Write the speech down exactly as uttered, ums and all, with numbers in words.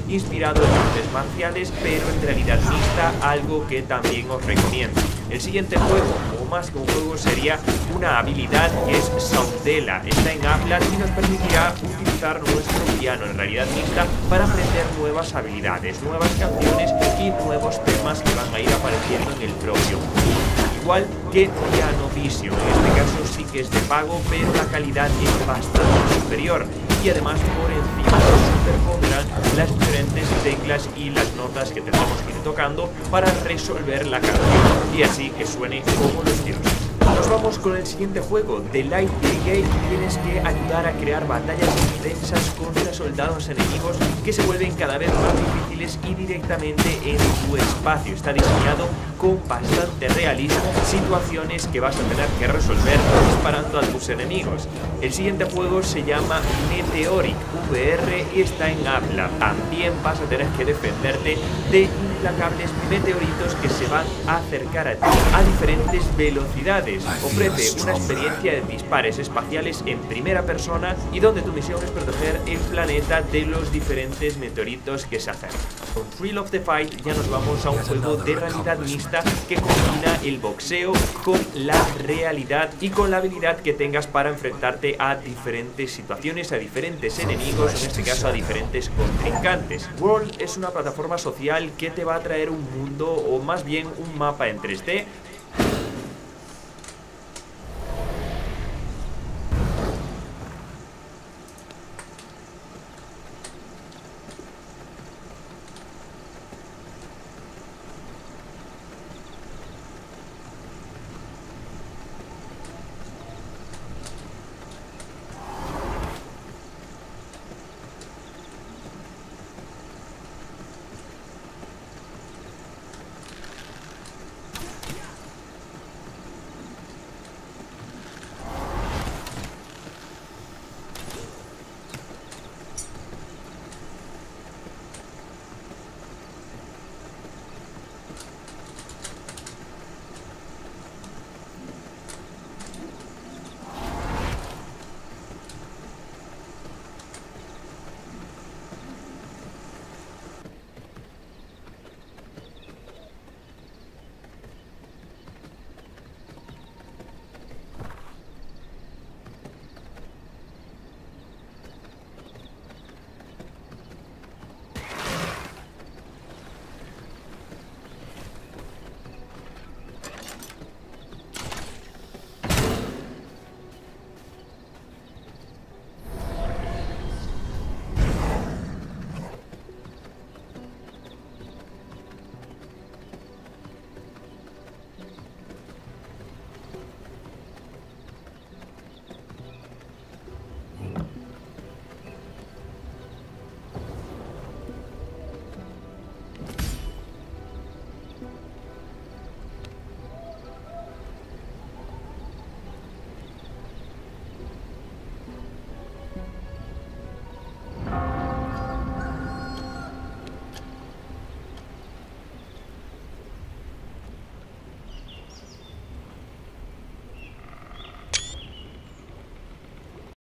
inspirado en artes marciales, pero en realidad mixta, algo que también os recomiendo. El siguiente juego, o más que un juego, sería una habilidad que es Saundela. Está en Atlas y nos permitirá utilizar nuestro piano en realidad mixta para aprender nuevas habilidades, nuevas canciones y nuevos temas que van a ir apareciendo en el propio juego. Igual que Piano Vision, en este caso sí que es de pago, pero la calidad es bastante superior y además por encima nos superpondrán las diferentes teclas y las notas que tendremos que ir tocando para resolver la canción y así que suene como los dioses. Nos vamos con el siguiente juego, The Light Brigade. Tienes que ayudar a crear batallas intensas contra soldados enemigos que se vuelven cada vez más difíciles y directamente en tu espacio. Está diseñado con bastante realismo, situaciones que vas a tener que resolver disparando a tus enemigos. El siguiente juego se llama Meteoric V R y está en Atlas. También vas a tener que defenderte de implacables meteoritos que se van a acercar a ti a diferentes velocidades. Ofrece una experiencia de dispares espaciales en primera persona y donde tu misión es proteger el planeta de los diferentes meteoritos que se acercan. Con Thrill of the Fight ya nos vamos a un juego de realidad mixta que combina el boxeo con la realidad y con la habilidad que tengas para enfrentarte a diferentes situaciones, a diferentes enemigos, en este caso a diferentes contrincantes. World es una plataforma social que te va a traer un mundo, o más bien un mapa en tres D,